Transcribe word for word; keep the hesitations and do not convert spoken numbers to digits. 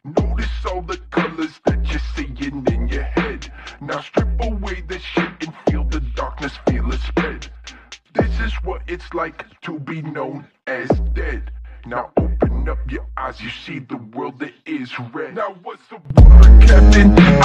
Notice all the colors that you're seeing in your head. Now strip away the shit and feel the darkness, feel it spread. This is what it's like to be known as dead. Now open up your eyes, you see the world that is red. Now what's the word, Captain?